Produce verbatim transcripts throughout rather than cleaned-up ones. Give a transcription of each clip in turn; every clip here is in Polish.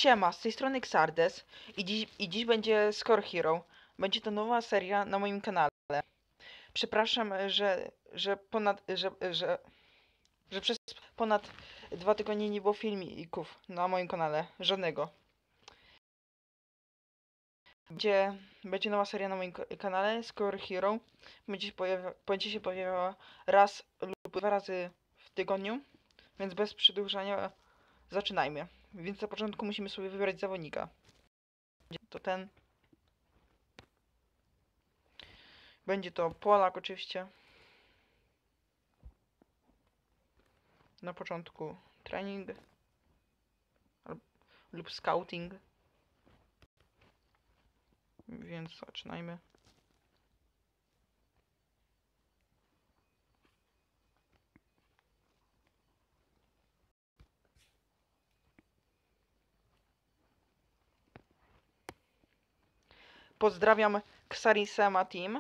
Siema, z tej strony Xardes i dziś, i dziś będzie Score Hero. Będzie to nowa seria na moim kanale. Przepraszam, że, że ponad, że, że, że przez ponad dwa tygodnie nie było filmików na moim kanale. Żadnego. Będzie, będzie nowa seria na moim ka- kanale, Score Hero. Będzie się, pojawia, będzie się pojawiała raz lub dwa razy w tygodniu, więc bez przedłużania zaczynajmy. Więc na początku musimy sobie wybrać zawodnika. To ten. Będzie to Polak oczywiście. Na początku trening lub scouting. Więc zaczynajmy. Pozdrawiam Xarisema Team.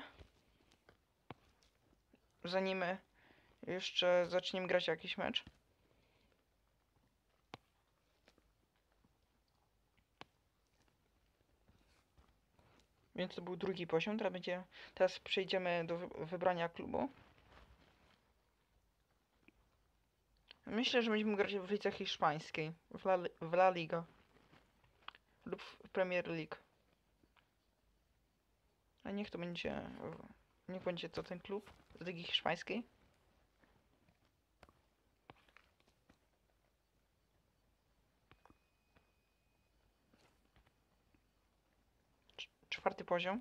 Zanim jeszcze zaczniemy grać jakiś mecz. Więc to był drugi poziom. Teraz będzie. Teraz przejdziemy do wy wybrania klubu. Myślę, że będziemy grać w lidze hiszpańskiej. W La, w La Liga. Lub w Premier League. A niech to będzie. Niech będzie to ten klub z ligi hiszpańskiej. Czwarty poziom.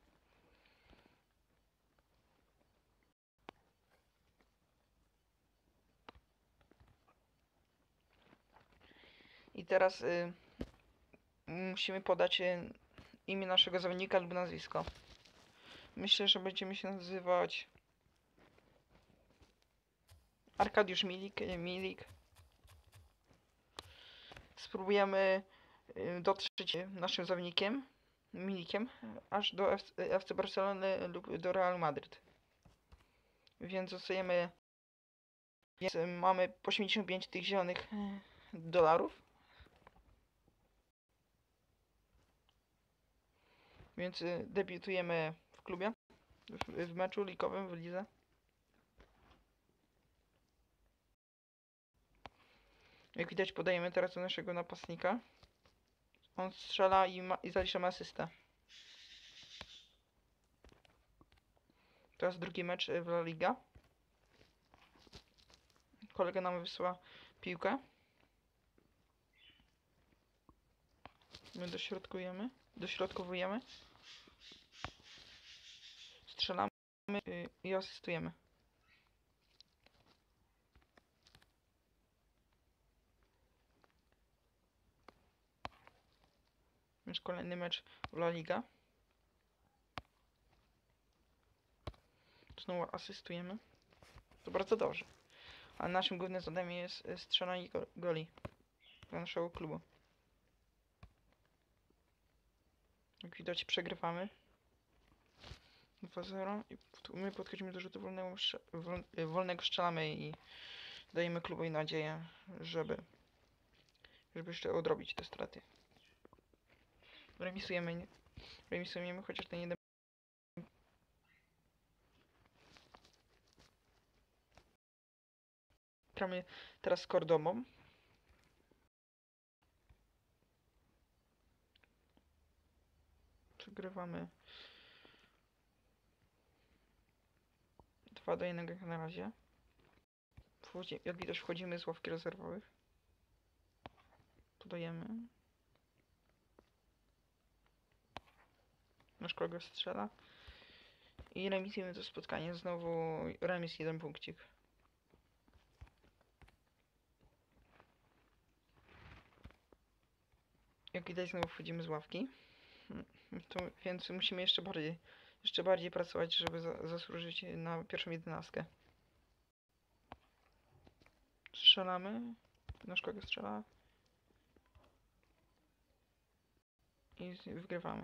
I teraz y, musimy podać y, imię naszego zawodnika lub nazwisko. Myślę, że będziemy się nazywać Arkadiusz Milik. y, Milik. Spróbujemy y, dotrzeć naszym zawodnikiem Milikiem aż do F C, F C Barcelony lub do Realu Madryt. Więc dostajemy. Więc mamy osiemdziesiąt pięć tych zielonych dolarów. Więc y, debiutujemy w klubie. W, w meczu ligowym w lidze. Jak widać, podajemy teraz do naszego napastnika. On strzela i, ma, i zaliczamy asystę. Teraz drugi mecz w La Liga. Kolega nam wysyła piłkę. My dośrodkujemy. Dośrodkowujemy. Strzelamy i asystujemy. Już kolejny mecz w La Liga. Znowu asystujemy. To bardzo dobrze. A naszym głównym zadaniem jest strzelanie go goli dla naszego klubu. Jak widać, przegrywamy dwa zero i my podchodzimy do rzutu wolnego, wolnego, strzelamy i dajemy klubowi nadzieję, żeby żeby jeszcze odrobić te straty. Remisujemy, remisujemy chociaż ten jeden. Gramy teraz z Kordomą. Przegrywamy dwa do jednego jak na razie. Wchodzi, jak widać, wchodzimy z ławki rezerwowych. Podajemy. Nasz kolega strzela. I remisujemy to spotkanie. Znowu remis, jeden punkcik. Jak widać, znowu wchodzimy z ławki. To, więc musimy jeszcze bardziej, jeszcze bardziej pracować, żeby za, zasłużyć na pierwszą jedenastkę. Strzelamy. Nasz kolega strzela. I wygrywamy.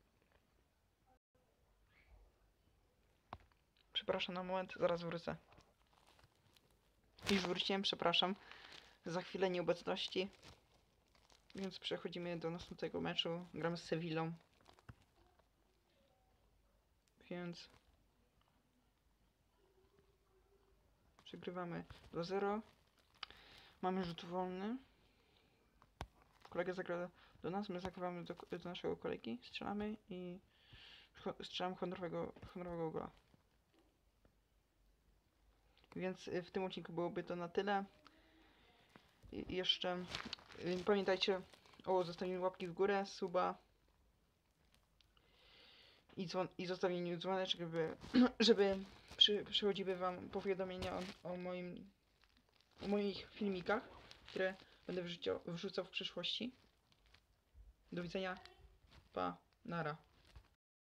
Przepraszam na moment, zaraz wrócę. Już wróciłem, przepraszam za chwilę nieobecności. Więc przechodzimy do następnego meczu. Gramy z Sewillą. Więc przegrywamy do zera. Mamy rzut wolny. Kolega zagra do nas, my zagrywamy do, do naszego kolegi, strzelamy i strzelam honorowego, honorowego gola. Więc w tym odcinku byłoby to na tyle. I jeszcze y, pamiętajcie o zostawieniu łapki w górę, suba i, dzwon i zostawieniu dzwoneczek, żeby, żeby przy przychodziły wam powiadomienia o, o, moim, o moich filmikach, które będę wrzucał, wrzucał w przyszłości. Do widzenia. Pa. Nara.